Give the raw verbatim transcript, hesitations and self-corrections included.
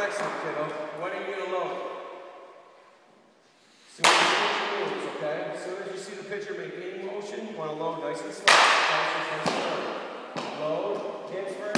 excellent, kiddo. When are you going to load? As soon as the pitcher moves, okay? As soon as you see the pitcher make any motion, you want to load nice and slow. Nice and slow. Load, hands first.